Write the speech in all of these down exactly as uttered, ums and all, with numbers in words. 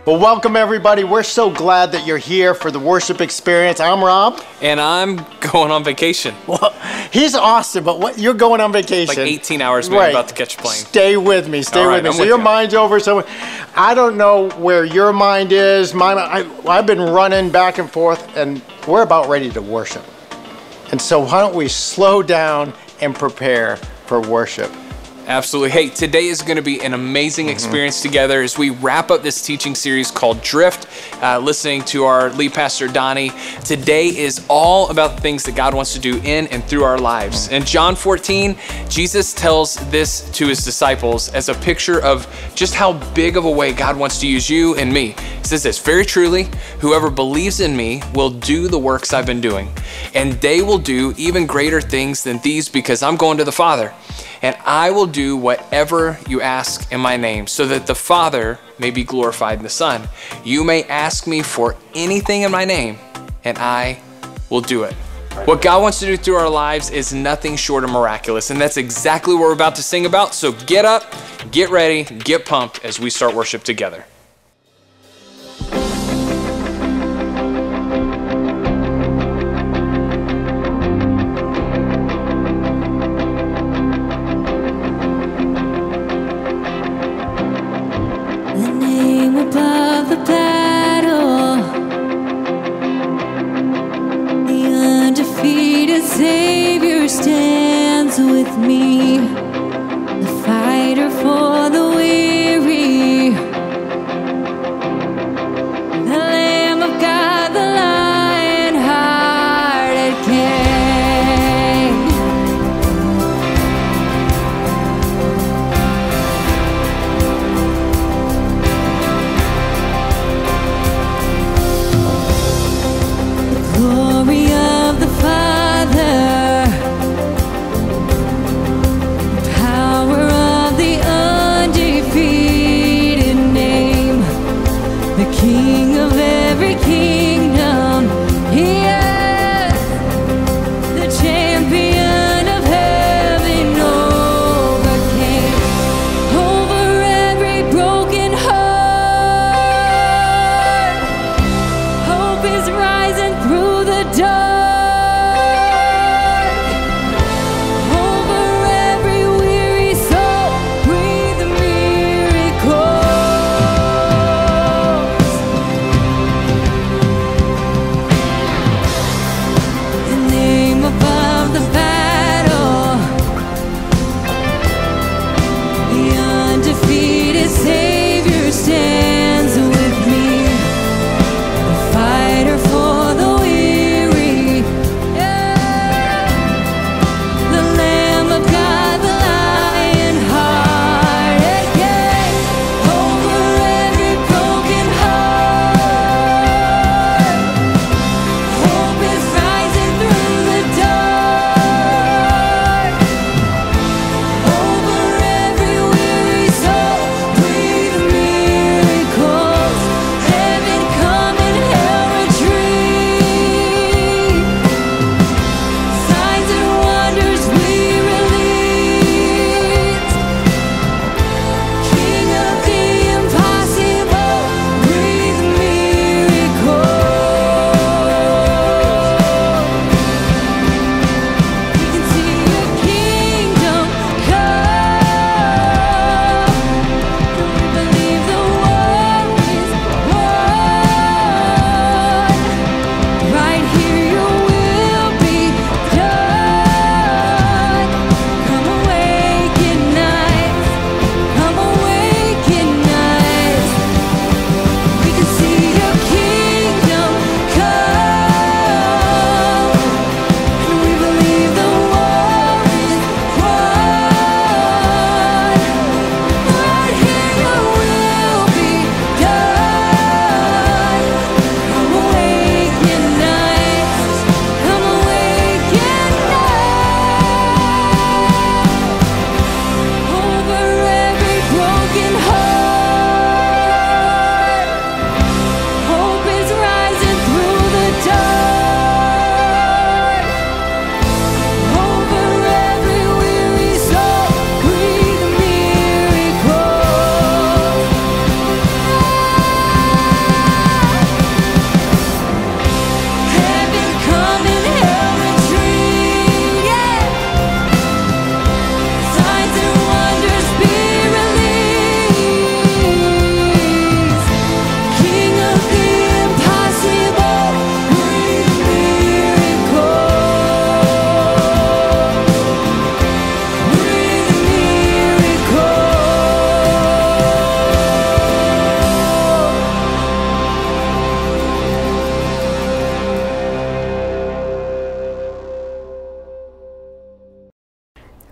Well, welcome everybody. We're so glad that you're here for the worship experience. I'm Rob. And I'm going on vacation. Well, he's awesome, but what, you're going on vacation. Like eighteen hours, man. Right. I'm about to catch a plane. Stay with me, stay right, with me. I'm so with your you. mind's over. So I don't know where your mind is. Mine, I, I've been running back and forth, and we're about ready to worship. And so why don't we slow down and prepare for worship? Absolutely. Hey, today is going to be an amazing Mm-hmm. experience together as we wrap up this teaching series called Drift, uh, listening to our lead pastor, Donnie. Today is all about the things that God wants to do in and through our lives. In John fourteen, Jesus tells this to his disciples as a picture of just how big of a way God wants to use you and me. He says this, "Very truly, whoever believes in me will do the works I've been doing, and they will do even greater things than these because I'm going to the Father. And I will do whatever you ask in my name, so that the Father may be glorified in the Son. You may ask me for anything in my name, and I will do it." What God wants to do through our lives is nothing short of miraculous, and that's exactly what we're about to sing about. So get up, get ready, get pumped as we start worship together. Savior stands with me, the fighter for the weary,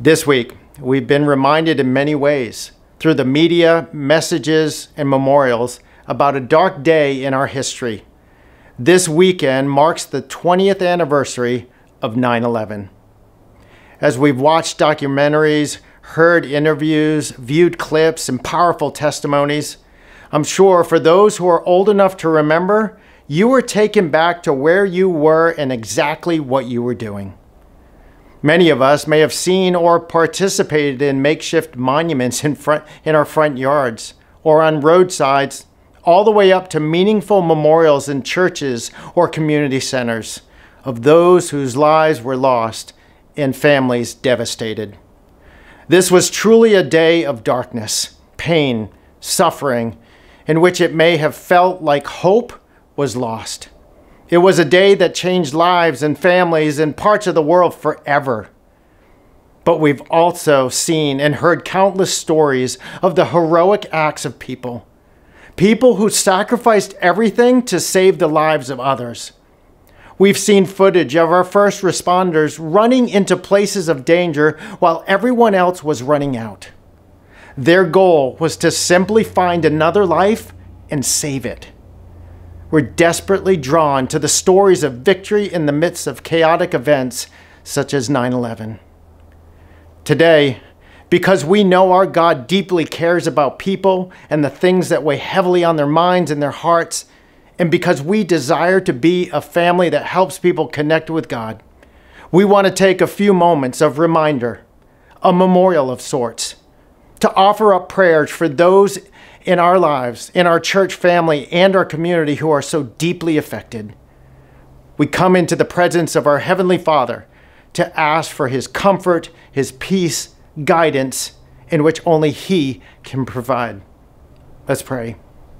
This week, we've been reminded in many ways through the media, messages, and memorials about a dark day in our history. This weekend marks the twentieth anniversary of nine eleven. As we've watched documentaries, heard interviews, viewed clips, and powerful testimonies, I'm sure for those who are old enough to remember, you were taken back to where you were and exactly what you were doing. Many of us may have seen or participated in makeshift monuments in front in our front yards or on roadsides, all the way up to meaningful memorials in churches or community centers of those whose lives were lost and families devastated. This was truly a day of darkness, pain, suffering, in which it may have felt like hope was lost. It was a day that changed lives and families in parts of the world forever. But we've also seen and heard countless stories of the heroic acts of people. People who sacrificed everything to save the lives of others. We've seen footage of our first responders running into places of danger while everyone else was running out. Their goal was to simply find another life and save it. We're desperately drawn to the stories of victory in the midst of chaotic events such as nine eleven. Today, because we know our God deeply cares about people and the things that weigh heavily on their minds and their hearts, and because we desire to be a family that helps people connect with God, we want to take a few moments of reminder, a memorial of sorts, to offer up prayers for those in our lives, in our church family, and our community who are so deeply affected. We come into the presence of our Heavenly Father to ask for His comfort, His peace, guidance, in which only He can provide. Let's pray.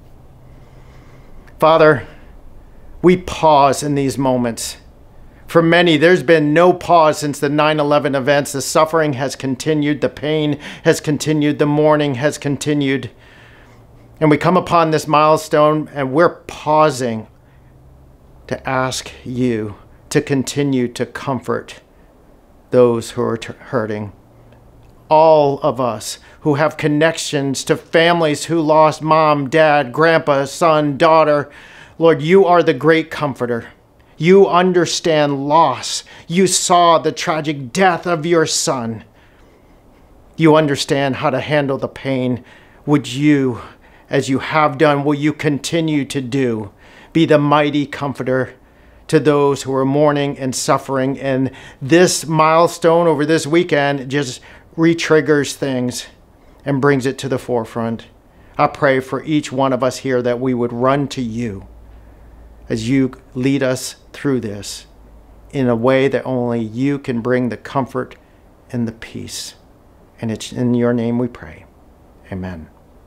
Father, we pause in these moments. For many, there's been no pause since the nine eleven events. The suffering has continued, the pain has continued, the mourning has continued. And we come upon this milestone and we're pausing to ask you to continue to comfort those who are hurting. All of us who have connections to families who lost mom, dad, grandpa, son, daughter, Lord, you are the great comforter. You understand loss. You saw the tragic death of your son. You understand how to handle the pain. Would you, as you have done, will you continue to do, be the mighty comforter to those who are mourning and suffering? And this milestone over this weekend just re-triggers things and brings it to the forefront. I pray for each one of us here that we would run to you as you lead us through this in a way that only you can bring the comfort and the peace. And it's in your name we pray. Amen.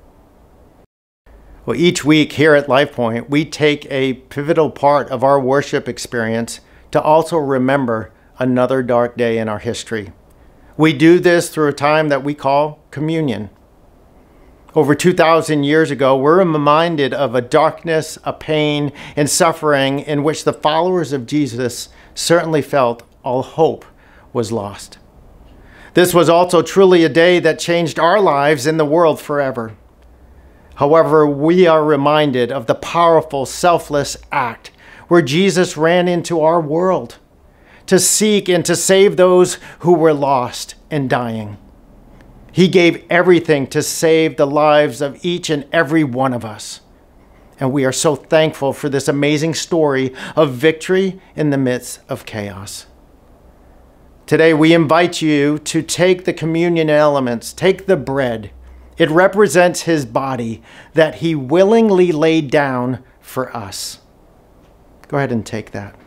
Well, each week here at Lifepointe, we take a pivotal part of our worship experience to also remember another dark day in our history. We do this through a time that we call communion. Over two thousand years ago, we're reminded of a darkness, a pain, and suffering in which the followers of Jesus certainly felt all hope was lost. This was also truly a day that changed our lives and the world forever. However, we are reminded of the powerful, selfless act where Jesus ran into our world to seek and to save those who were lost and dying. He gave everything to save the lives of each and every one of us. And we are so thankful for this amazing story of victory in the midst of chaos. Today, we invite you to take the communion elements, take the bread. It represents his body that he willingly laid down for us. Go ahead and take that.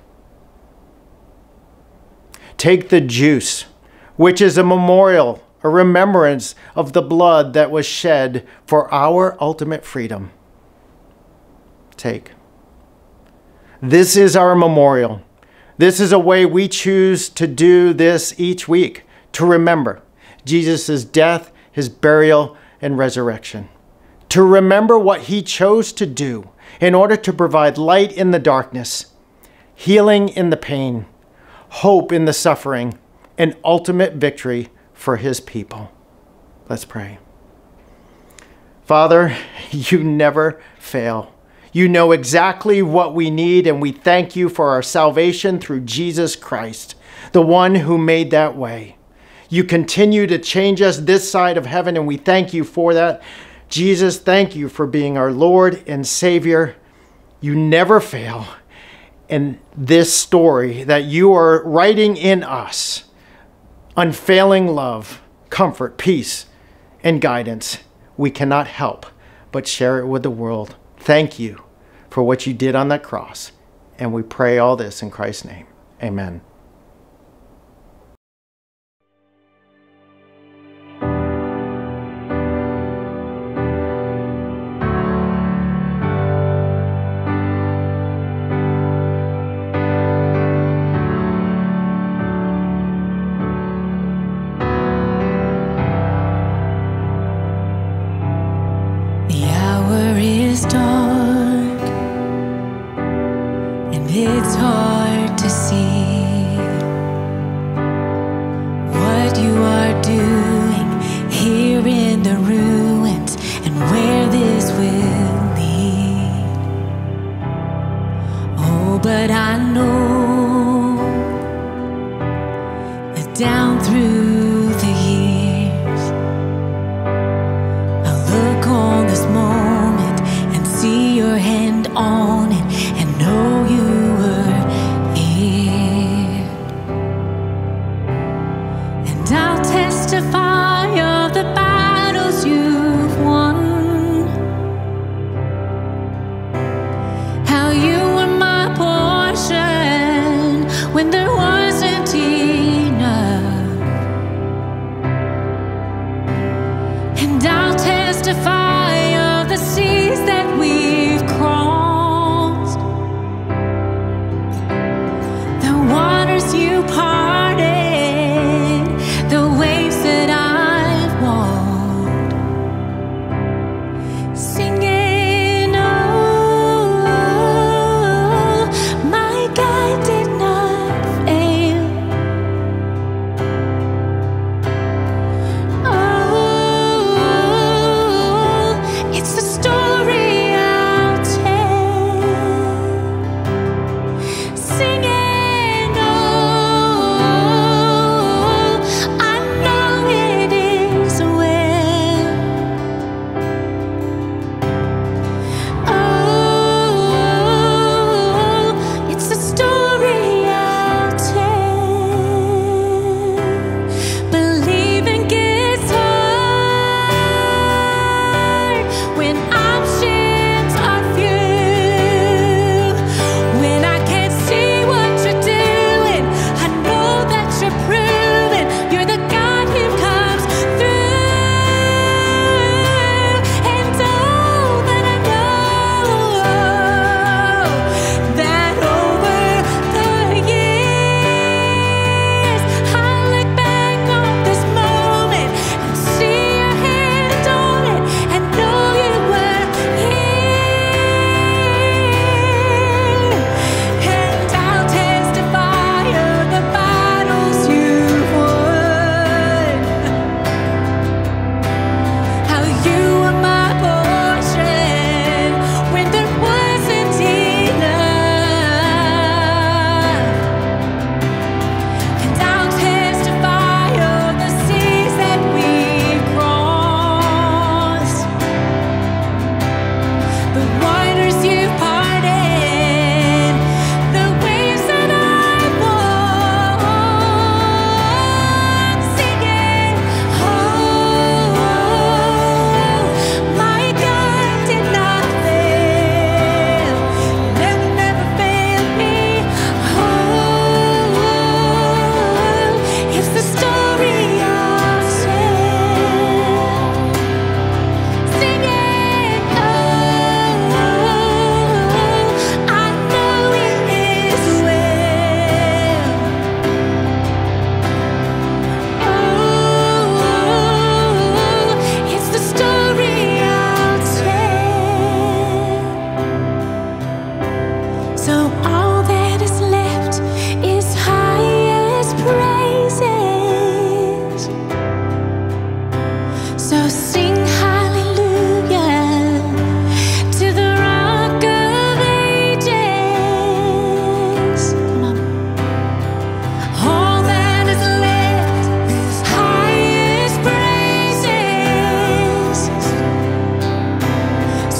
Take the juice, which is a memorial, a remembrance of the blood that was shed for our ultimate freedom. Take. This is our memorial. This is a way we choose to do this each week, to remember Jesus' death, his burial, and resurrection. To remember what he chose to do in order to provide light in the darkness, healing in the pain, hope in the suffering, and ultimate victory for his people. Let's pray. Father, you never fail. You know exactly what we need, and we thank you for our salvation through Jesus Christ, the one who made that way. You continue to change us this side of heaven, and we thank you for that. Jesus, thank you for being our Lord and Savior. You never fail. And this story that you are writing in us, unfailing love, comfort, peace, and guidance, we cannot help but share it with the world. Thank you for what you did on that cross. And we pray all this in Christ's name. Amen. It's hard to see what you are doing here in the ruins and where this will lead. Oh, but I know that down through the years I'll look on this moment and see your hand on it and know you testify of the battles you've won, how you were my portion when there wasn't enough,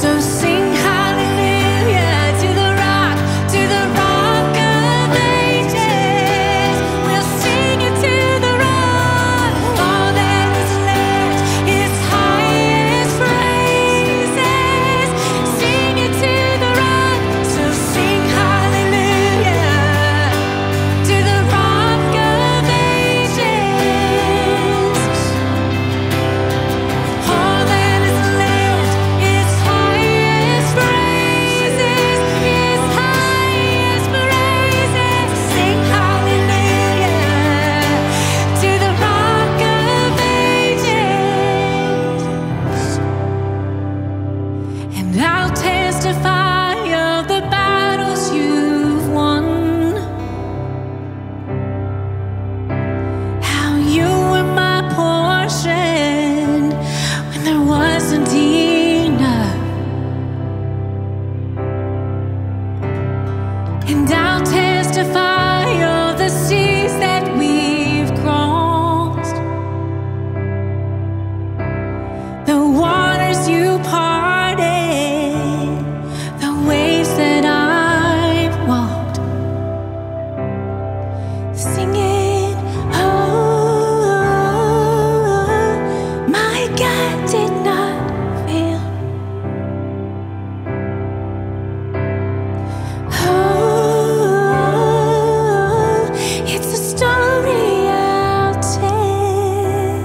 So sing hallelujah to the rock, to the rock of ages. We'll sing it to the rock. All that is left is highest praises. Sing it to the rock. So sing hallelujah to the rock of ages. All that is left is highest praises, is highest praises. Sing hallelujah to the rock of ages. And I'll testify of the battles you've won, how you were my portion when there wasn't enough. And I'll testify of the seas that we've crossed, the waters you parted, the waves that I've walked, singing, oh, my God did not fail. Oh, it's a story I'll tell.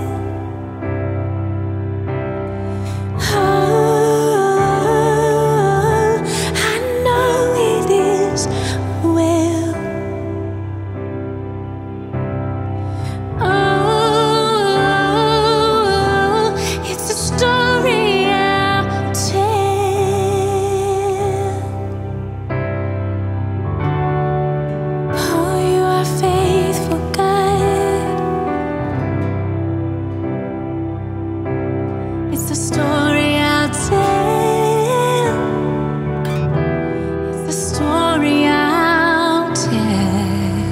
Oh, I know it is well. Oh, it's a story I'll tell. Oh, you are faithful, God. It's the story I'll tell. It's the story I'll tell.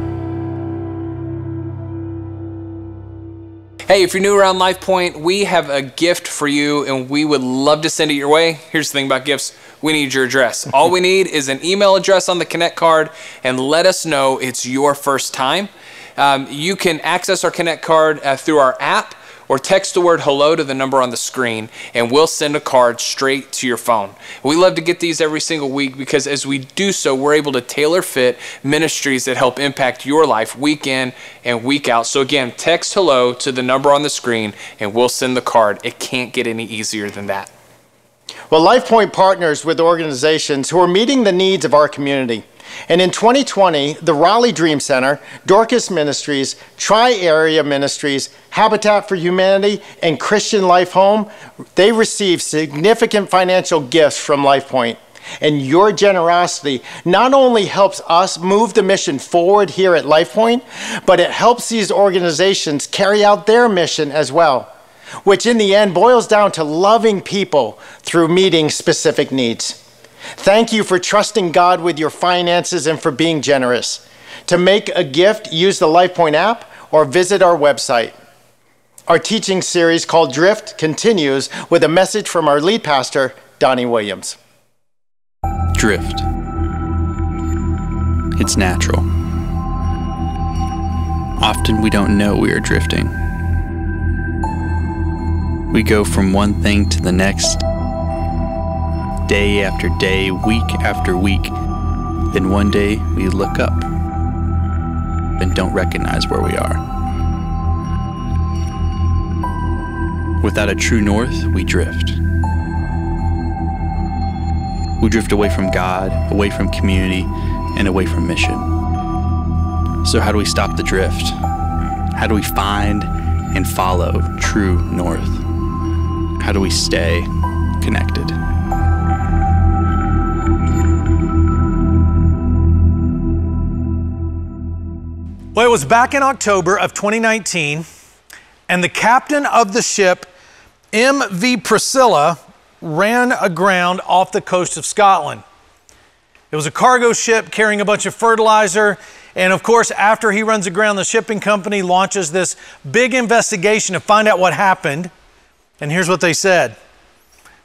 Hey, if you're new around Lifepointe, we have a gift for you and we would love to send it your way. Here's the thing about gifts. We need your address. All we need is an email address on the Connect card and let us know it's your first time. Um, you can access our Connect card uh, through our app or text the word hello to the number on the screen and we'll send a card straight to your phone. We love to get these every single week because as we do so, we're able to tailor fit ministries that help impact your life week in and week out. So again, text hello to the number on the screen and we'll send the card. It can't get any easier than that. Well, Lifepointe partners with organizations who are meeting the needs of our community. And in twenty twenty, the Raleigh Dream Center, Dorcas Ministries, Tri-Area Ministries, Habitat for Humanity, and Christian Life Home, they received significant financial gifts from Lifepointe. And your generosity not only helps us move the mission forward here at Lifepointe, but it helps these organizations carry out their mission as well, which in the end boils down to loving people through meeting specific needs. Thank you for trusting God with your finances and for being generous. To make a gift, use the Lifepointe app or visit our website. Our teaching series called Drift continues with a message from our lead pastor, Donnie Williams. Drift. It's natural. Often we don't know we are drifting. We go from one thing to the next, day after day, week after week. Then one day we look up and don't recognize where we are. Without a true north, we drift. We drift away from God, away from community, and away from mission. So how do we stop the drift? How do we find and follow true north? How do we stay connected? Well, it was back in October of twenty nineteen, and the captain of the ship, M V Priscilla, ran aground off the coast of Scotland. It was a cargo ship carrying a bunch of fertilizer, and of course, after he runs aground, the shipping company launches this big investigation to find out what happened. And here's what they said.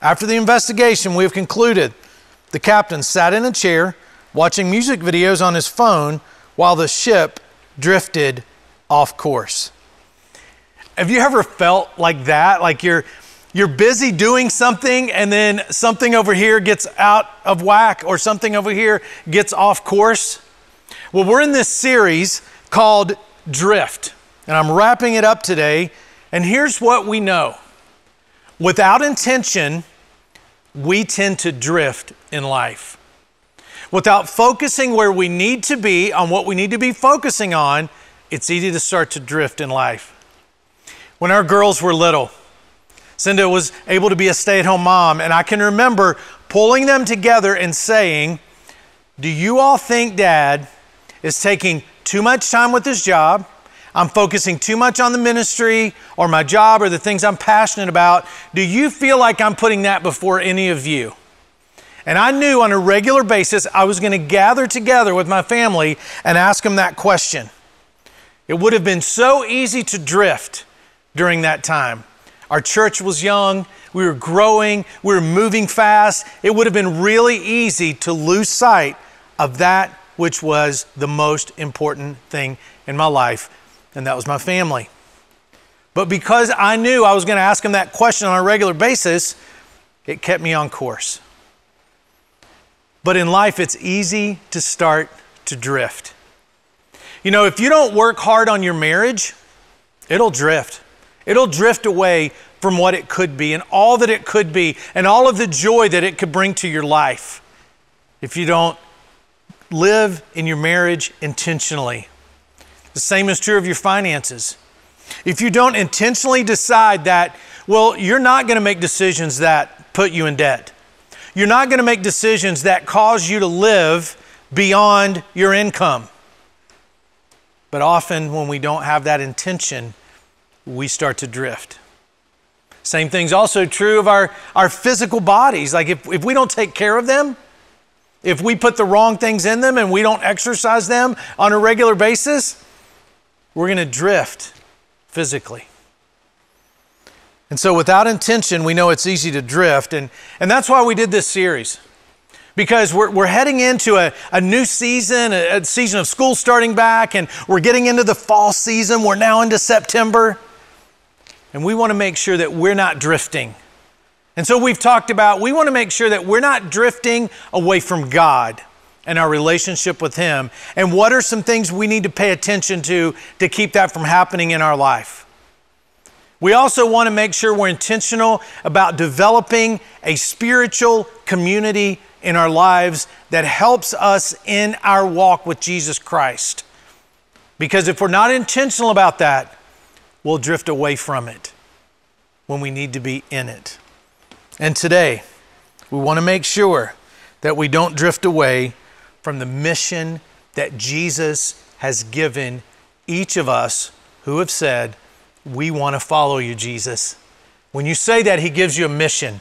After the investigation, we have concluded the captain sat in a chair watching music videos on his phone while the ship drifted off course. Have you ever felt like that? Like you're you're busy doing something and then something over here gets out of whack or something over here gets off course? Well, we're in this series called Drift, and I'm wrapping it up today, and here's what we know. Without intention, we tend to drift in life. Without focusing where we need to be on what we need to be focusing on, it's easy to start to drift in life. When our girls were little, Cinda was able to be a stay-at-home mom, and I can remember pulling them together and saying, do you all think Dad is taking too much time with his job? I'm focusing too much on the ministry or my job or the things I'm passionate about. Do you feel like I'm putting that before any of you? And I knew on a regular basis I was going to gather together with my family and ask them that question. It would have been so easy to drift during that time. Our church was young, we were growing, we were moving fast. It would have been really easy to lose sight of that which was the most important thing in my life, and that was my family. But because I knew I was going to ask them that question on a regular basis, it kept me on course. But in life, it's easy to start to drift. You know, if you don't work hard on your marriage, it'll drift. It'll drift away from what it could be and all that it could be and all of the joy that it could bring to your life if you don't live in your marriage intentionally. The same is true of your finances. If you don't intentionally decide that, well, you're not going to make decisions that put you in debt. You're not going to make decisions that cause you to live beyond your income. But often when we don't have that intention, we start to drift. Same thing's also true of our, our physical bodies. Like if, if we don't take care of them, if we put the wrong things in them and we don't exercise them on a regular basis, we're going to drift physically. And so without intention, we know it's easy to drift. And, and that's why we did this series. Because we're, we're heading into a, a new season, a, a season of school starting back, and we're getting into the fall season. We're now into September. And we want to make sure that we're not drifting. And so we've talked about, we want to make sure that we're not drifting away from God and our relationship with Him. And what are some things we need to pay attention to to keep that from happening in our life? We also want to make sure we're intentional about developing a spiritual community in our lives that helps us in our walk with Jesus Christ. Because if we're not intentional about that, we'll drift away from it when we need to be in it. And today, we want to make sure that we don't drift away from the mission that Jesus has given each of us who have said, we want to follow you, Jesus. When you say that, He gives you a mission.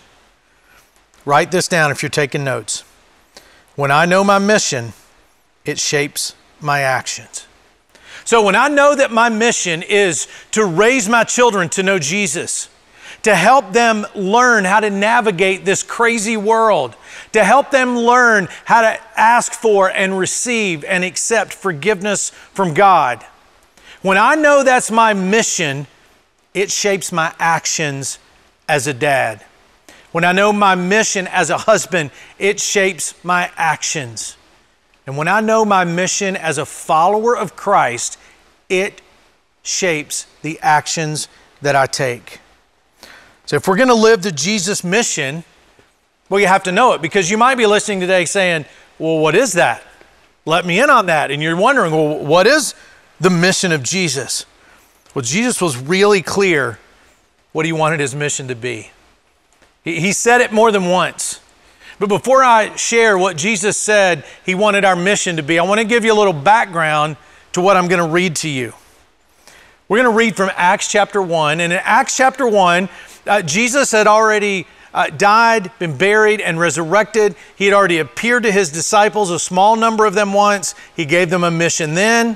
Write this down if you're taking notes. When I know my mission, it shapes my actions. So when I know that my mission is to raise my children to know Jesus, to help them learn how to navigate this crazy world, to help them learn how to ask for and receive and accept forgiveness from God. When I know that's my mission, it shapes my actions as a dad. When I know my mission as a husband, it shapes my actions. And when I know my mission as a follower of Christ, it shapes the actions that I take. So if we're going to live the Jesus mission, well, you have to know it, because you might be listening today saying, well, what is that? Let me in on that. And you're wondering, well, what is the mission of Jesus? Well, Jesus was really clear what He wanted His mission to be. He, he said it more than once. But before I share what Jesus said He wanted our mission to be, I want to give you a little background to what I'm going to read to you. We're going to read from Acts chapter one. And in Acts chapter one, uh, Jesus had already uh, died, been buried, and resurrected. He had already appeared to His disciples, a small number of them once. He gave them a mission then.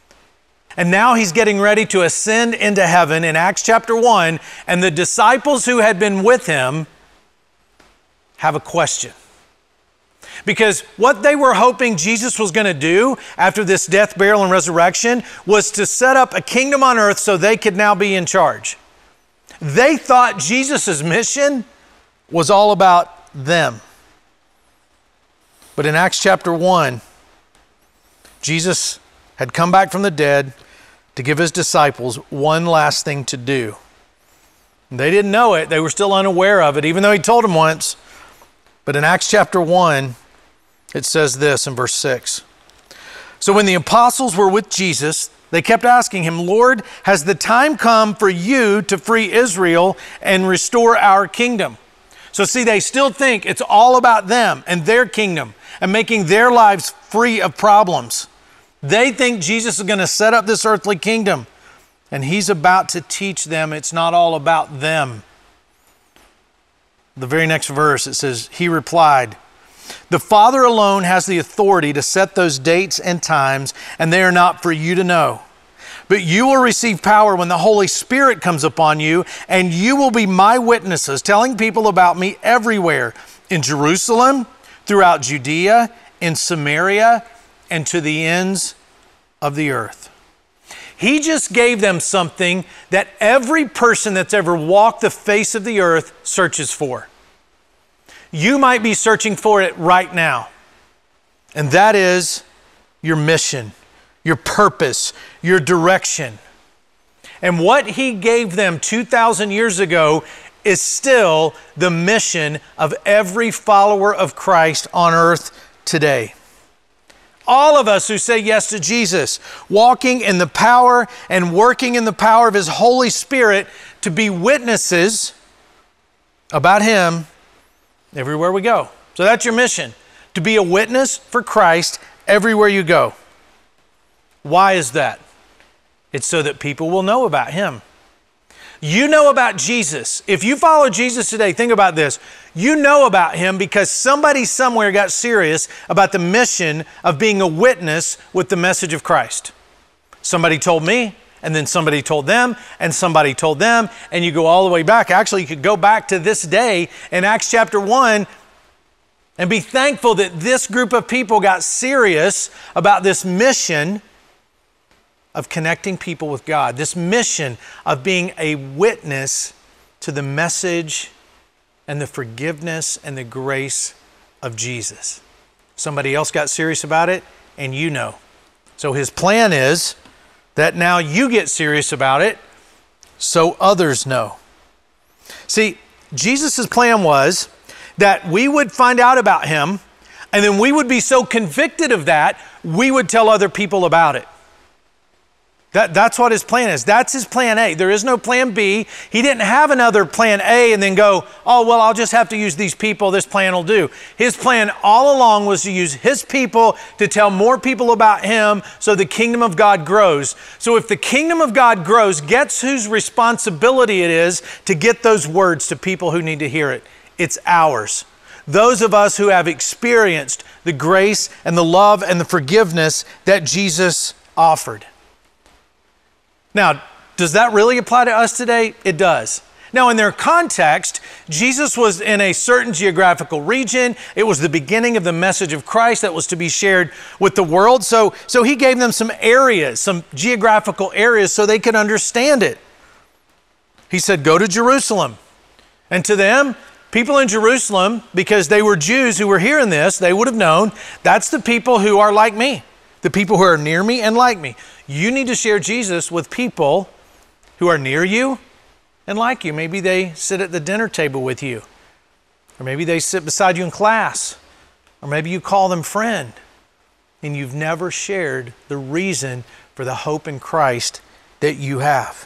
And now He's getting ready to ascend into heaven in Acts chapter one. And the disciples who had been with Him have a question. Because what they were hoping Jesus was going to do after this death, burial, and resurrection was to set up a kingdom on earth so they could now be in charge. They thought Jesus' mission was all about them. But in Acts chapter one, Jesus had come back from the dead to give his disciples one last thing to do. They didn't know it. They were still unaware of it, even though he told them once. But in Acts chapter one, it says this in verse six. So when the apostles were with Jesus, they kept asking him, Lord, has the time come for you to free Israel and restore our kingdom? So see, they still think it's all about them and their kingdom and making their lives free of problems. They think Jesus is going to set up this earthly kingdom, and he's about to teach them it's not all about them. The very next verse, it says, he replied, the Father alone has the authority to set those dates and times, and they are not for you to know. But you will receive power when the Holy Spirit comes upon you, and you will be my witnesses, telling people about me everywhere, in Jerusalem, throughout Judea, in Samaria, and to the ends of the earth. He just gave them something that every person that's ever walked the face of the earth searches for. You might be searching for it right now. And that is your mission, your purpose, your direction. And what he gave them two thousand years ago is still the mission of every follower of Christ on earth today. All of us who say yes to Jesus, walking in the power and working in the power of his Holy Spirit to be witnesses about him everywhere we go. So that's your mission, to be a witness for Christ everywhere you go. Why is that? It's so that people will know about him. You know about Jesus. If you follow Jesus today, think about this. You know about him because somebody somewhere got serious about the mission of being a witness with the message of Christ. Somebody told me, and then somebody told them, and somebody told them, and you go all the way back. Actually, you could go back to this day in Acts chapter one and be thankful that this group of people got serious about this mission of connecting people with God, this mission of being a witness to the message and the forgiveness and the grace of Jesus. Somebody else got serious about it, and you know. So his plan is that now you get serious about it so others know. See, Jesus' plan was that we would find out about him, and then we would be so convicted of that, we would tell other people about it. That, that's what his plan is. That's his plan A. There is no plan B. He didn't have another plan A and then go, oh, well, I'll just have to use these people. This plan will do. His plan all along was to use his people to tell more people about him so the kingdom of God grows. So if the kingdom of God grows, guess whose responsibility it is to get those words to people who need to hear it? It's ours. Those of us who have experienced the grace and the love and the forgiveness that Jesus offered. Now, does that really apply to us today? It does. Now, in their context, Jesus was in a certain geographical region. It was the beginning of the message of Christ that was to be shared with the world. So, so he gave them some areas, some geographical areas so they could understand it. He said, go to Jerusalem. And to them, people in Jerusalem, because they were Jews who were hearing this, they would have known that's the people who are like me, the people who are near me and like me. You need to share Jesus with people who are near you and like you. Maybe they sit at the dinner table with you, or maybe they sit beside you in class, or maybe you call them friend, and you've never shared the reason for the hope in Christ that you have.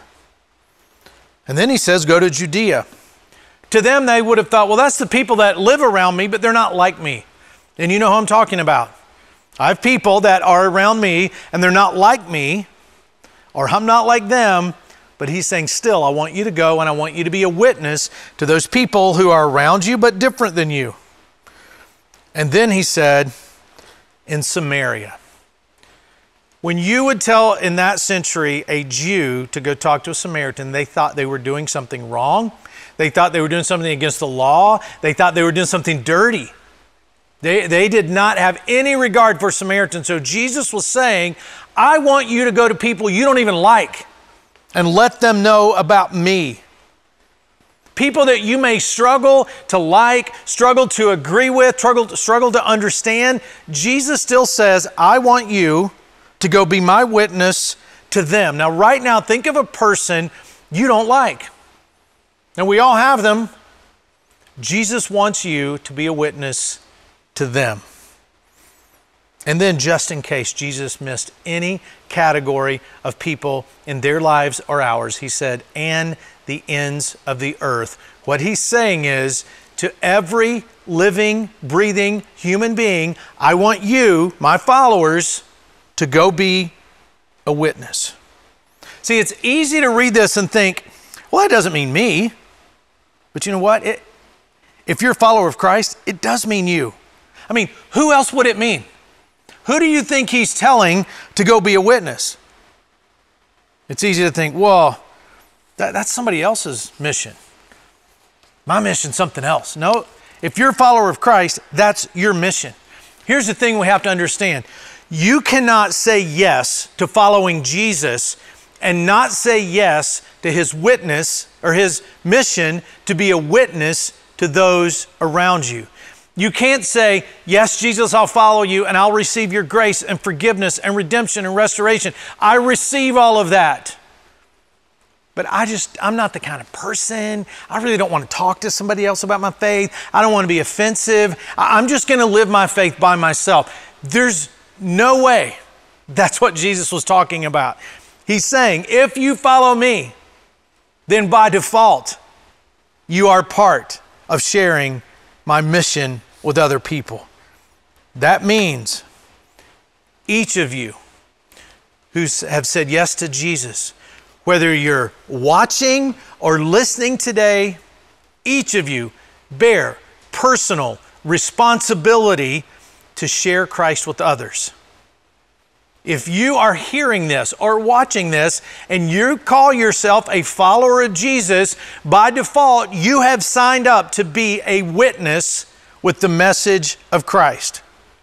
And then he says, go to Judea. To them, they would have thought, well, that's the people that live around me, but they're not like me. And you know who I'm talking about. I have people that are around me and they're not like me, or I'm not like them, but he's saying still, I want you to go and I want you to be a witness to those people who are around you but different than you. And then he said, in Samaria. When you would tell in that century a Jew to go talk to a Samaritan, they thought they were doing something wrong. They thought they were doing something against the law. They thought they were doing something dirty. They, they did not have any regard for Samaritans. So Jesus was saying, I want you to go to people you don't even like and let them know about me. People that you may struggle to like, struggle to agree with, struggle, struggle to understand. Jesus still says, I want you to go be my witness to them. Now, right now, think of a person you don't like. And we all have them. Jesus wants you to be a witness to them. And then, just in case Jesus missed any category of people in their lives or ours, he said, and the ends of the earth. What he's saying is, to every living, breathing human being, I want you, my followers, to go be a witness. See, it's easy to read this and think, well, that doesn't mean me. But you know what? It, if you're a follower of Christ, it does mean you. I mean, who else would it mean? Who do you think he's telling to go be a witness? It's easy to think, well, that, that's somebody else's mission. My mission's something else. No, if you're a follower of Christ, that's your mission. Here's the thing we have to understand. You cannot say yes to following Jesus and not say yes to his witness or his mission to be a witness to those around you. You can't say, yes, Jesus, I'll follow you and I'll receive your grace and forgiveness and redemption and restoration. I receive all of that. But I just, I'm not the kind of person. I really don't want to talk to somebody else about my faith. I don't want to be offensive. I'm just going to live my faith by myself. There's no way that's what Jesus was talking about. He's saying, if you follow me, then by default, you are part of sharing my mission with other people. That means each of you who have said yes to Jesus, whether you're watching or listening today, each of you bear personal responsibility to share Christ with others. If you are hearing this or watching this and you call yourself a follower of Jesus, by default, you have signed up to be a witness with the message of Christ.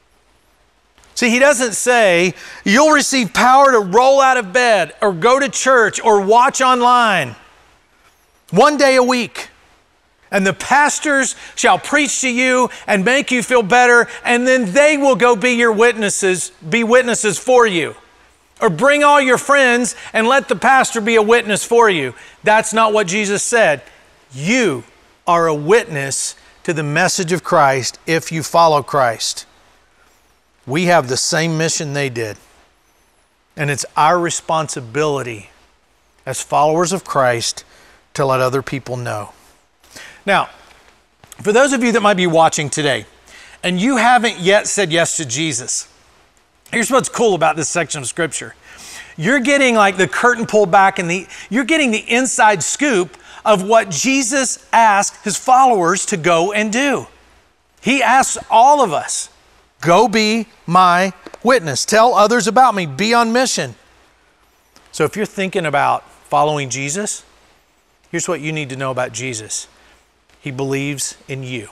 See, he doesn't say you'll receive power to roll out of bed or go to church or watch online one day a week. And the pastors shall preach to you and make you feel better, and then they will go be your witnesses, be witnesses for you. Or bring all your friends and let the pastor be a witness for you. That's not what Jesus said. You are a witness to the message of Christ if you follow Christ. We have the same mission they did. And it's our responsibility as followers of Christ to let other people know. Now, for those of you that might be watching today and you haven't yet said yes to Jesus, here's what's cool about this section of Scripture. You're getting like the curtain pulled back and the, you're getting the inside scoop of what Jesus asked his followers to go and do. He asks all of us, go be my witness. Tell others about me. Be on mission. So if you're thinking about following Jesus, here's what you need to know about Jesus. He believes in you.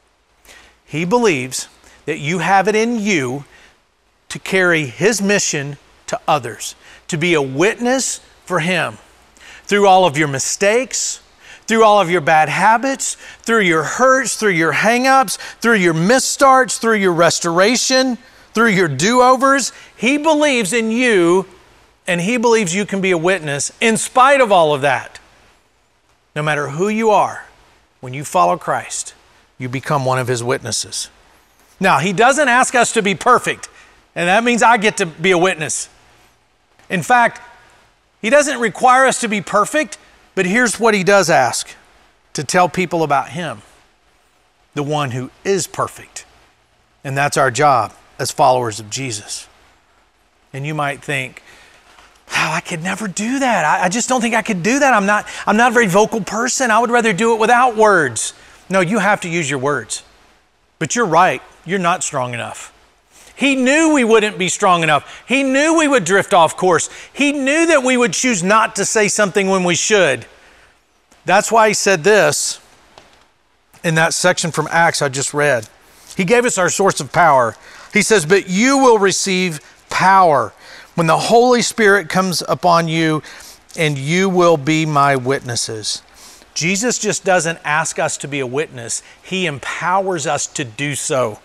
He believes that you have it in you to carry his mission to others, to be a witness for him through all of your mistakes, through all of your bad habits, through your hurts, through your hang-ups, through your misstarts, through your restoration, through your do-overs. He believes in you, and he believes you can be a witness in spite of all of that. No matter who you are, when you follow Christ, you become one of his witnesses. Now, he doesn't ask us to be perfect, and that means I get to be a witness. In fact, he doesn't require us to be perfect, but here's what he does ask: to tell people about him, the one who is perfect. And that's our job as followers of Jesus. And you might think, oh, I could never do that. I, I just don't think I could do that. I'm not, I'm not a very vocal person. I would rather do it without words. No, you have to use your words. But you're right. You're not strong enough. He knew we wouldn't be strong enough. He knew we would drift off course. He knew that we would choose not to say something when we should. That's why he said this in that section from Acts I just read. He gave us our source of power. He says, but you will receive power when the Holy Spirit comes upon you, and you will be my witnesses. Jesus just doesn't ask us to be a witness. He empowers us to do so.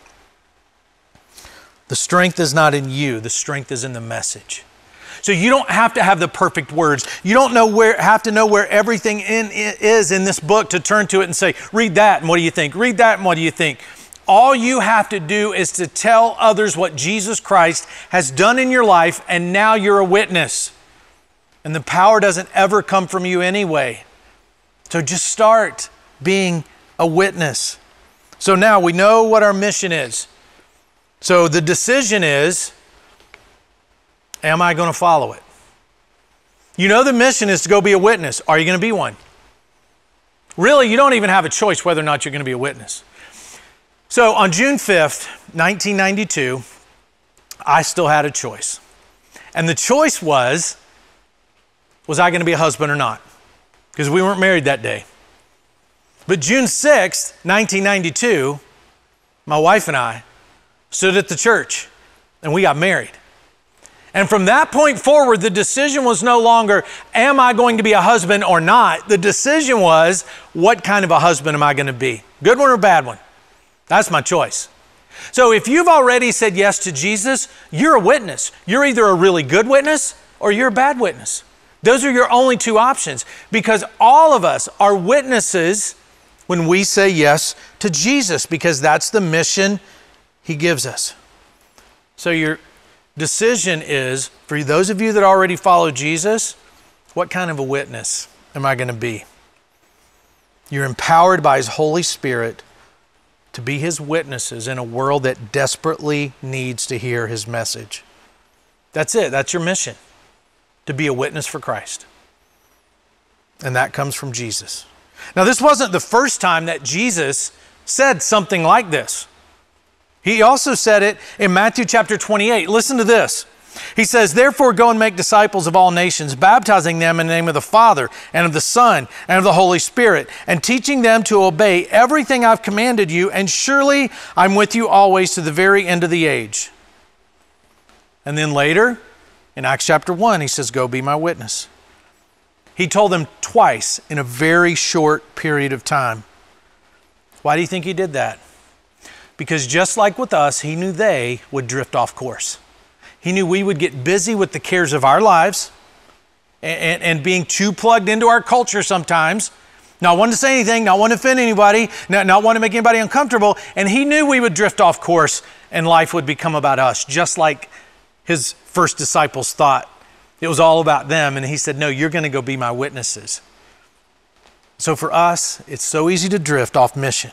The strength is not in you. The strength is in the message. So you don't have to have the perfect words. You don't know where, have to know where everything in, is in this book to turn to it and say, read that and what do you think? Read that and what do you think? All you have to do is to tell others what Jesus Christ has done in your life, and now you're a witness. And the power doesn't ever come from you anyway. So just start being a witness. So now we know what our mission is. So the decision is, am I going to follow it? You know the mission is to go be a witness. Are you going to be one? Really, you don't even have a choice whether or not you're going to be a witness. So on June fifth, nineteen ninety-two, I still had a choice. And the choice was, was I going to be a husband or not? Because we weren't married that day. But June sixth, nineteen ninety-two, my wife and I stood at the church and we got married. And from that point forward, the decision was no longer, am I going to be a husband or not? The decision was, what kind of a husband am I going to be? Good one or bad one? That's my choice. So if you've already said yes to Jesus, you're a witness. You're either a really good witness or you're a bad witness. Those are your only two options, because all of us are witnesses when we say yes to Jesus, because that's the mission he gives us. So your decision is, for those of you that already follow Jesus, what kind of a witness am I going to be? You're empowered by his Holy Spirit to be his witnesses in a world that desperately needs to hear his message. That's it. That's your mission, to be a witness for Christ. And that comes from Jesus. Now, this wasn't the first time that Jesus said something like this. He also said it in Matthew chapter twenty-eight. Listen to this. He says, therefore go and make disciples of all nations, baptizing them in the name of the Father and of the Son and of the Holy Spirit, and teaching them to obey everything I've commanded you, and surely I'm with you always to the very end of the age. And then later, in Acts chapter one, he says, go be my witness. He told them twice in a very short period of time. Why do you think he did that? Because just like with us, he knew they would drift off course. He knew we would get busy with the cares of our lives and, and, and being too plugged into our culture sometimes, not wanting to say anything, not wanting to offend anybody, not, not wanting to make anybody uncomfortable. And he knew we would drift off course and life would become about us, just like his first disciples thought. It was all about them. And he said, no, you're going to go be my witnesses. So for us, it's so easy to drift off mission.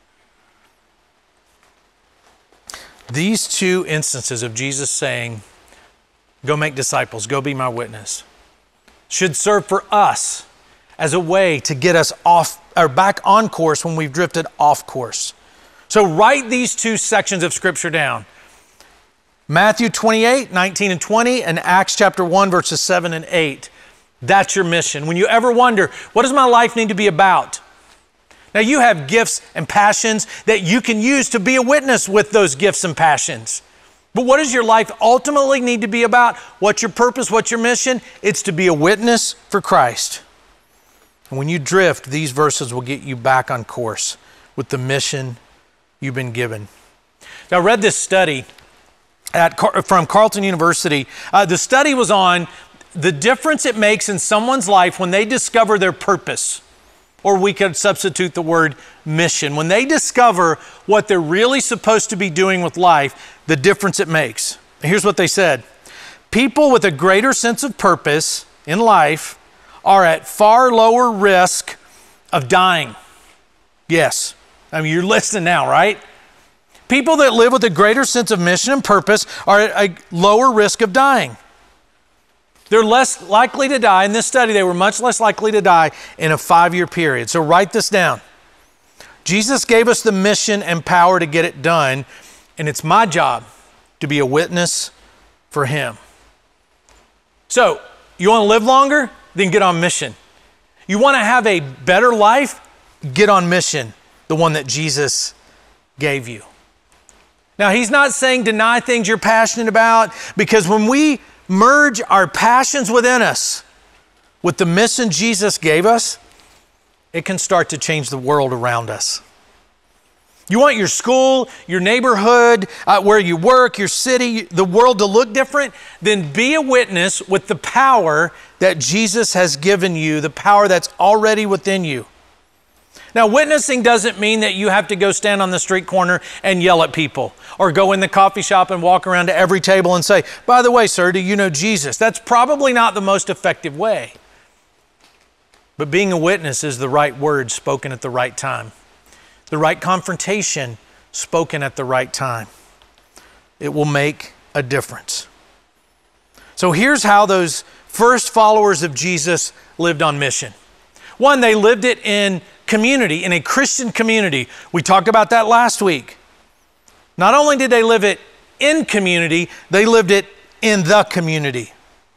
These two instances of Jesus saying, go make disciples, go be my witness, should serve for us as a way to get us off or back on course when we've drifted off course. So write these two sections of scripture down. Matthew twenty-eight, nineteen and twenty, and Acts chapter one, verses seven and eight. That's your mission. When you ever wonder, what does my life need to be about? Now you have gifts and passions that you can use to be a witness with those gifts and passions. But what does your life ultimately need to be about? What's your purpose? What's your mission? It's to be a witness for Christ. And when you drift, these verses will get you back on course with the mission you've been given. Now I read this study at, from Carleton University. Uh, the study was on the difference it makes in someone's life when they discover their purpose. Or we could substitute the word mission. When they discover what they're really supposed to be doing with life, the difference it makes. Here's what they said. People with a greater sense of purpose in life are at far lower risk of dying. Yes. I mean, you're listening now, right? People that live with a greater sense of mission and purpose are at a lower risk of dying. They're less likely to die. In this study, they were much less likely to die in a five-year period. So write this down. Jesus gave us the mission and power to get it done, and it's my job to be a witness for him. So, you want to live longer? Then get on mission. You want to have a better life? Get on mission, the one that Jesus gave you. Now, he's not saying deny things you're passionate about, because when we merge our passions within us with the mission Jesus gave us, it can start to change the world around us. You want your school, your neighborhood, uh, where you work, your city, the world to look different? Then be a witness with the power that Jesus has given you, the power that's already within you. Now, witnessing doesn't mean that you have to go stand on the street corner and yell at people, or go in the coffee shop and walk around to every table and say, by the way, sir, do you know Jesus? That's probably not the most effective way. But being a witness is the right word spoken at the right time. The right confrontation spoken at the right time. It will make a difference. So here's how those first followers of Jesus lived on mission. One, they lived it in community, in a Christian community. We talked about that last week. Not only did they live it in community, they lived it in the community.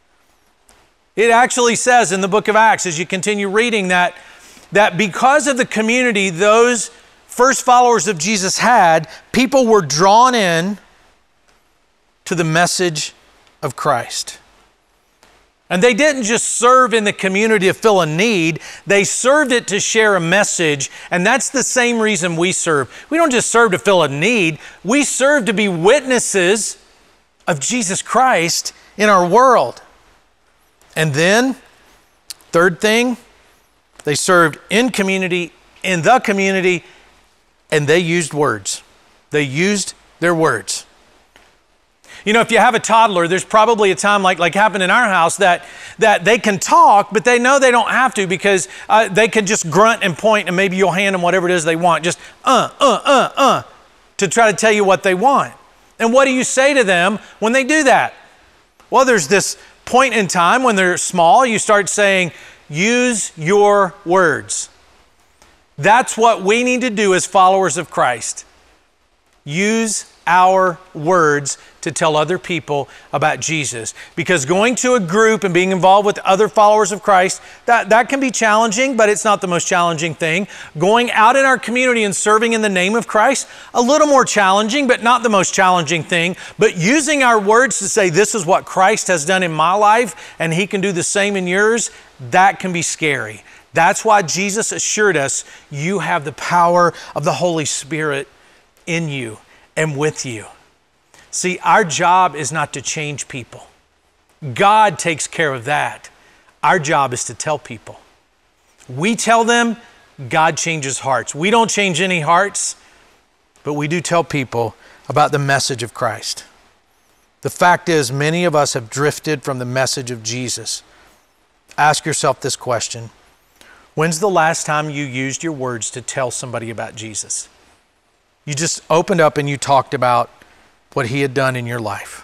It actually says in the book of Acts, as you continue reading, that, that because of the community those first followers of Jesus had, people were drawn in to the message of Christ. And they didn't just serve in the community to fill a need, they served it to share a message. And that's the same reason we serve. We don't just serve to fill a need, we serve to be witnesses of Jesus Christ in our world. And then, third thing, they served in community, in the community, and they used words. They used their words. You know, if you have a toddler, there's probably a time like, like happened in our house that, that they can talk, but they know they don't have to, because uh, they can just grunt and point, and maybe you'll hand them whatever it is they want. Just uh, uh, uh, uh, to try to tell you what they want. And what do you say to them when they do that? Well, there's this point in time when they're small, you start saying, use your words. That's what we need to do as followers of Christ. Use our words to tell other people about Jesus. Because going to a group and being involved with other followers of Christ, that, that can be challenging, but it's not the most challenging thing. Going out in our community and serving in the name of Christ, a little more challenging, but not the most challenging thing. But using our words to say, this is what Christ has done in my life, and he can do the same in yours, that can be scary. That's why Jesus assured us, you have the power of the Holy Spirit in you and with you. See, our job is not to change people. God takes care of that. Our job is to tell people. We tell them, God changes hearts. We don't change any hearts, but we do tell people about the message of Christ. The fact is, many of us have drifted from the message of Jesus. Ask yourself this question. When's the last time you used your words to tell somebody about Jesus? You just opened up and you talked about what he had done in your life.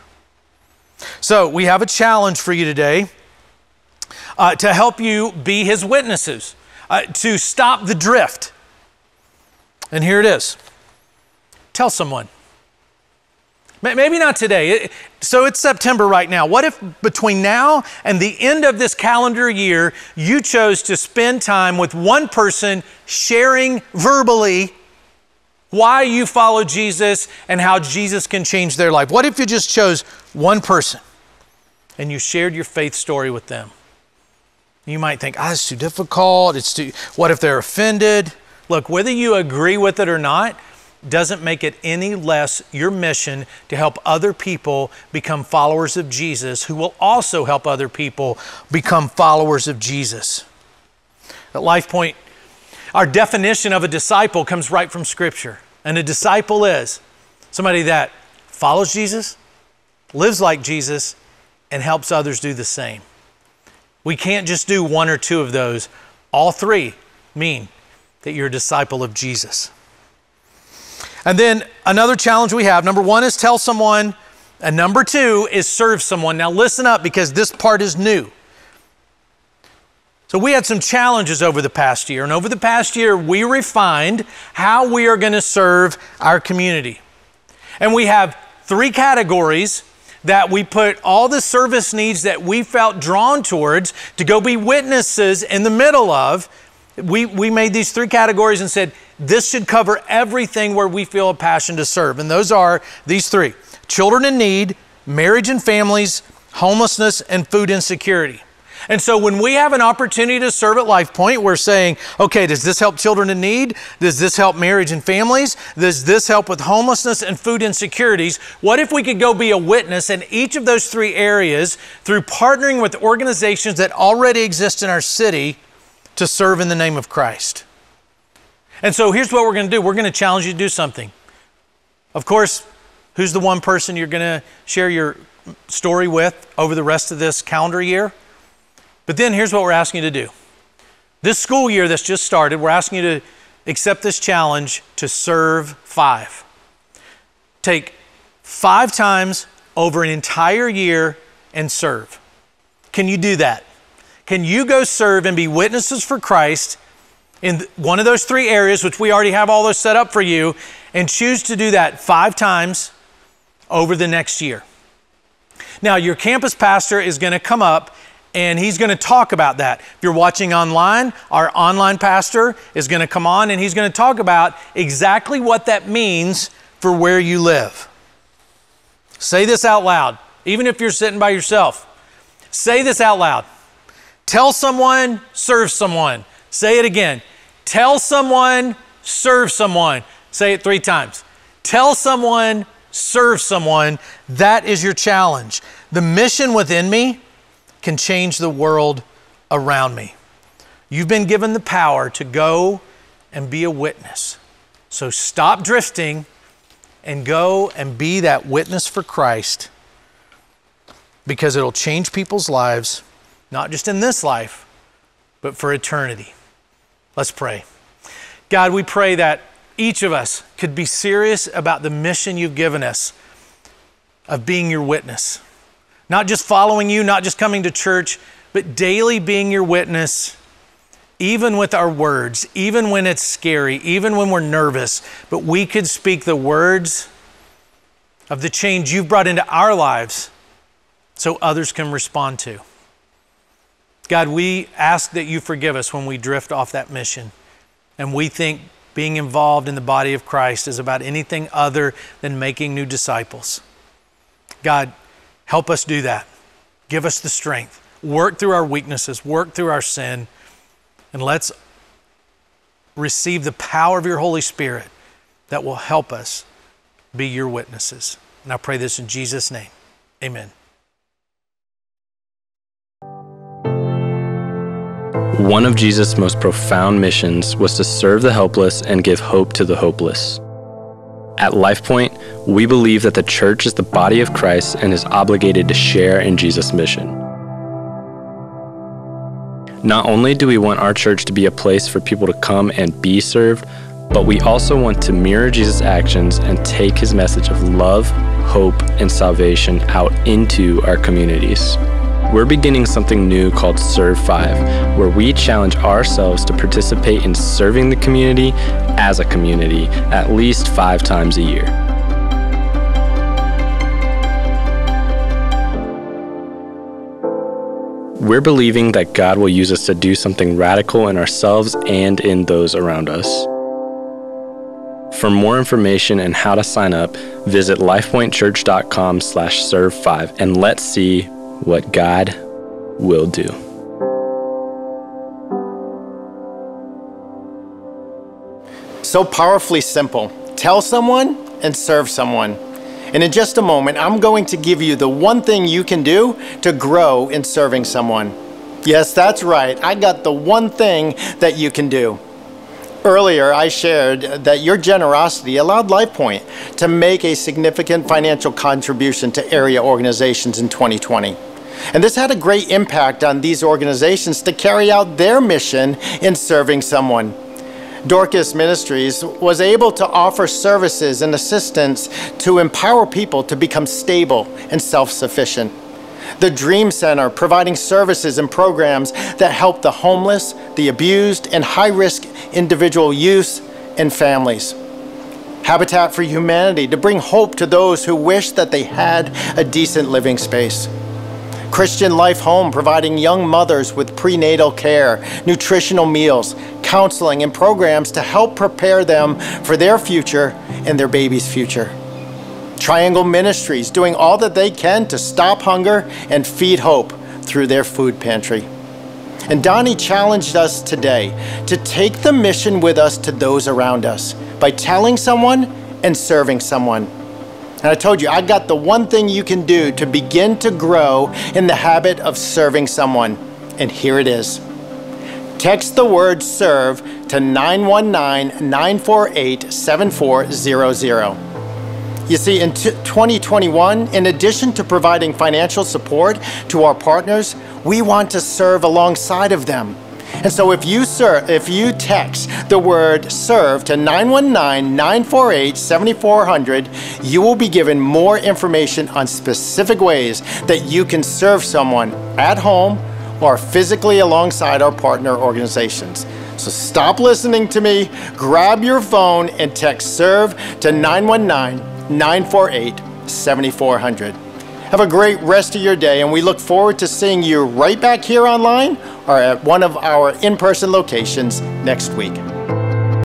So we have a challenge for you today uh, to help you be his witnesses, uh, to stop the drift. And here it is. Tell someone. Maybe not today. So it's September right now. What if between now and the end of this calendar year, you chose to spend time with one person sharing verbally why you follow Jesus and how Jesus can change their life? What if you just chose one person and you shared your faith story with them? You might think, ah, it's too difficult. It's too, what if they're offended? Look, whether you agree with it or not, doesn't make it any less your mission to help other people become followers of Jesus, who will also help other people become followers of Jesus. At Lifepointe, our definition of a disciple comes right from Scripture. And a disciple is somebody that follows Jesus, lives like Jesus, and helps others do the same. We can't just do one or two of those. All three mean that you're a disciple of Jesus. And then another challenge we have, number one is tell someone, and number two is serve someone. Now listen up, because this part is new. So we had some challenges over the past year, and over the past year we refined how we are going to serve our community. And we have three categories that we put all the service needs that we felt drawn towards to go be witnesses in the middle of. We, we made these three categories and said, this should cover everything where we feel a passion to serve. And those are these three: children in need, marriage and families, homelessness, and food insecurity. And so when we have an opportunity to serve at Lifepointe, we're saying, okay, does this help children in need? Does this help marriage and families? Does this help with homelessness and food insecurities? What if we could go be a witness in each of those three areas through partnering with organizations that already exist in our city to serve in the name of Christ? And so here's what we're going to do. We're going to challenge you to do something. Of course, who's the one person you're going to share your story with over the rest of this calendar year? But then here's what we're asking you to do. This school year that's just started, we're asking you to accept this challenge to serve five. Take five times over an entire year and serve. Can you do that? Can you go serve and be witnesses for Christ in one of those three areas, which we already have all those set up for you, and choose to do that five times over the next year? Now, your campus pastor is going to come up and he's going to talk about that. If you're watching online, our online pastor is going to come on and he's going to talk about exactly what that means for where you live. Say this out loud, even if you're sitting by yourself. Say this out loud. Tell someone, serve someone. Say it again. Tell someone, serve someone. Say it three times. Tell someone, serve someone. That is your challenge. The mission within me can change the world around me. You've been given the power to go and be a witness. So stop drifting and go and be that witness for Christ, because it'll change people's lives, not just in this life, but for eternity. Let's pray. God, we pray that each of us could be serious about the mission you've given us of being your witness. Not just following you, not just coming to church, but daily being your witness, even with our words, even when it's scary, even when we're nervous, but we could speak the words of the change you've brought into our lives so others can respond to. God, we ask that you forgive us when we drift off that mission and we think being involved in the body of Christ is about anything other than making new disciples. God, help us do that. Give us the strength. Work through our weaknesses, work through our sin, and let's receive the power of your Holy Spirit that will help us be your witnesses. And I pray this in Jesus' name. Amen. One of Jesus' most profound missions was to serve the helpless and give hope to the hopeless. At Lifepointe, we believe that the church is the body of Christ and is obligated to share in Jesus' mission. Not only do we want our church to be a place for people to come and be served, but we also want to mirror Jesus' actions and take his message of love, hope, and salvation out into our communities. We're beginning something new called Serve Five, where we challenge ourselves to participate in serving the community as a community at least five times a year. We're believing that God will use us to do something radical in ourselves and in those around us. For more information and how to sign up, visit lifepointechurch.com slash serve five and let's see what God will do. So powerfully simple. Tell someone and serve someone. And in just a moment, I'm going to give you the one thing you can do to grow in serving someone. Yes, that's right. I got the one thing that you can do. Earlier, I shared that your generosity allowed Lifepointe to make a significant financial contribution to area organizations in twenty twenty. And this had a great impact on these organizations to carry out their mission in serving someone. Dorcas Ministries was able to offer services and assistance to empower people to become stable and self-sufficient. The Dream Center providing services and programs that help the homeless, the abused, and high-risk individual youth and families. Habitat for Humanity to bring hope to those who wish that they had a decent living space. Christian Life Home providing young mothers with prenatal care, nutritional meals, counseling, and programs to help prepare them for their future and their baby's future. Triangle Ministries doing all that they can to stop hunger and feed hope through their food pantry. And Donnie challenged us today to take the mission with us to those around us by telling someone and serving someone. And I told you, I got the one thing you can do to begin to grow in the habit of serving someone. And here it is. Text the word serve to nine one nine, nine four eight, seven four zero zero. You see, in twenty twenty-one, in addition to providing financial support to our partners, we want to serve alongside of them. And so if you serve, if you text the word serve to nine one nine, nine four eight, seven four zero zero, you will be given more information on specific ways that you can serve someone at home or physically alongside our partner organizations. So stop listening to me, grab your phone and text serve to nine one nine, nine four eight, seven four zero zero. Have a great rest of your day, and we look forward to seeing you right back here online or at one of our in-person locations next week.